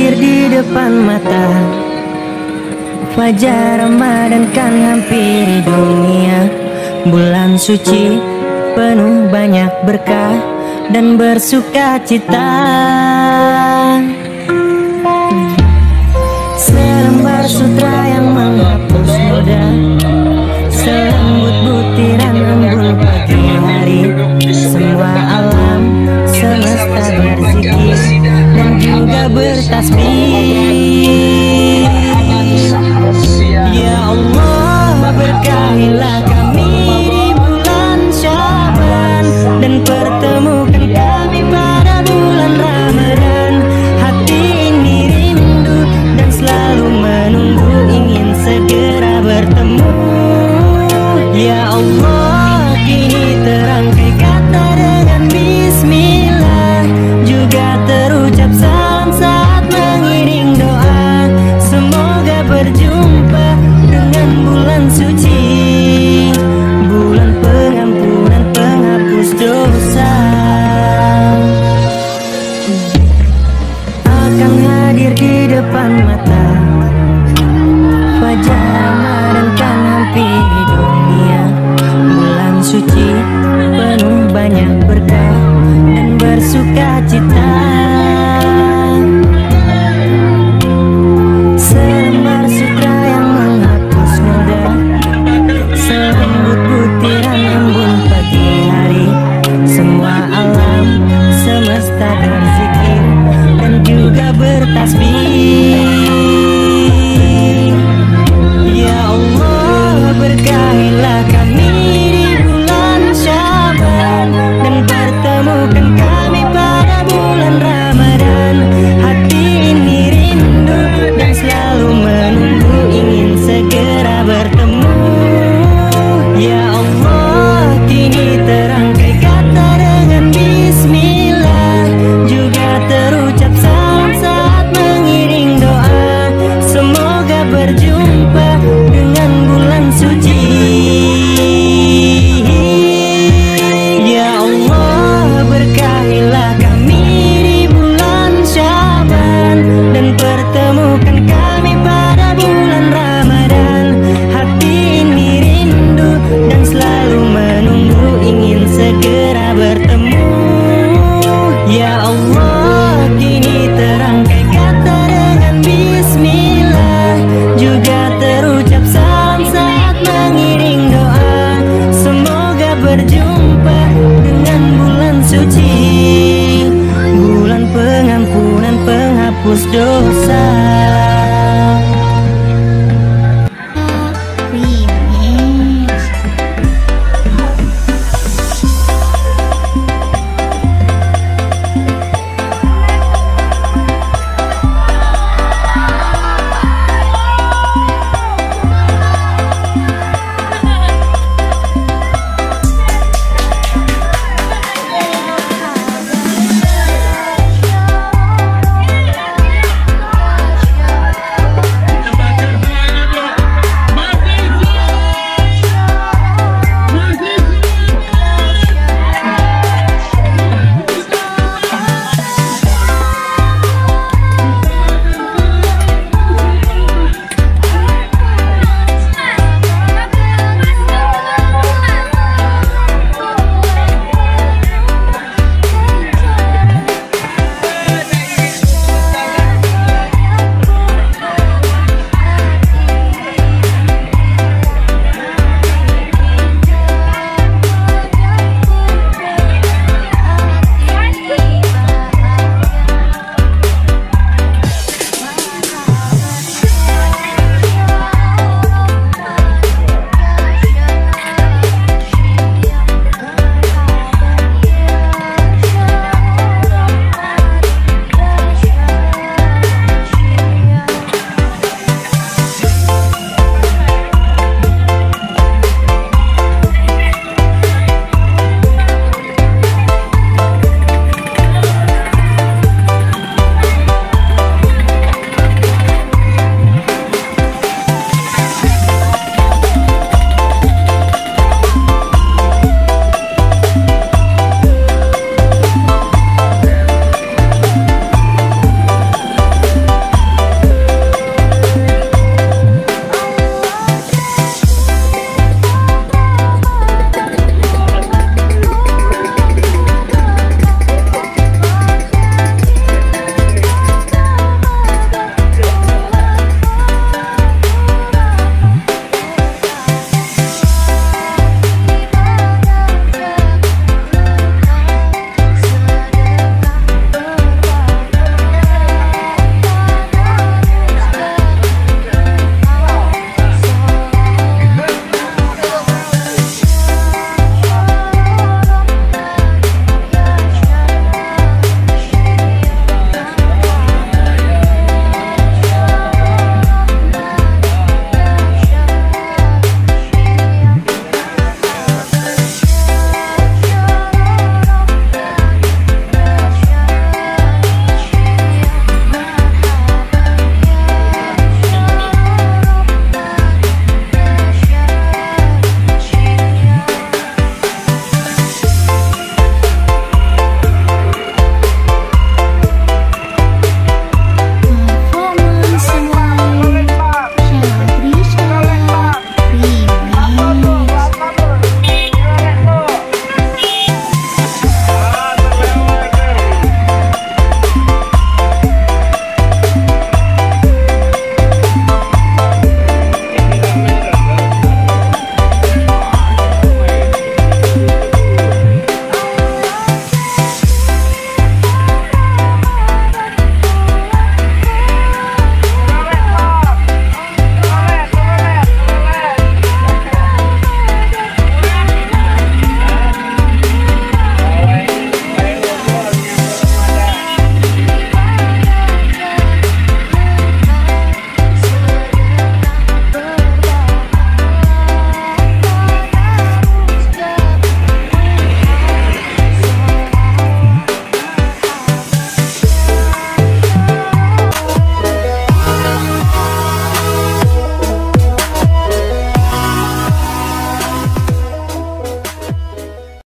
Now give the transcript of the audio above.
hadir di depan mata. Fajar Ramadan kan hampiri dunia. Bulan suci penuh banyak berkah dan bersuka cita. Selembar sutra yang menghapus noda, selembut butiran embun pagi hari. Semua alam semesta berzikir dan juga bertasbih. Ya Allah, berkahilah kami di bulan Syaban dan pertemukan kami pada bulan Ramadan. Hati ini rindu dan selalu menunggu, ingin segera bertemu. Ya Allah, kini terangkai kata dengan bismillah, juga terucap salam saat mengiring doa. Semoga berjumpa dengan bulan suci, bulan pengampunan penghapus dosa. Akan hadir di depan mata. Fajar Ramadan kan hampiri dunia. Bulan suci penuh banyak berkah dan bersuka cita. Selembar sutra yang menghapus noda, selembut butiran embun pagi hari. Semua alam semesta berzikir dan juga bertasbih. Ya Allah, berkahilah kami di bulan Syaban dan pertemukan kami pada bulan Ramadan. Hati ini rindu dan selalu menunggu, ingin segera bertemu. Ya Allah, kini terangkai kata dengan bismillah, juga terucap salam saat mengiring doa. Semoga berjumpa dengan bulan suci. Ya Allah, berkahilah kami di bulan Syaban dan pertemukan kami pada bulan Ramadan. Hati ini rindu dan selalu menunggu, ingin segera bertemu. Ya Allah, kini terangkai kata dengan bismillah, juga terucap salam saat mengiring doa. Semoga berjumpa dengan bulan suci, bulan pengampunan penghapus dosa.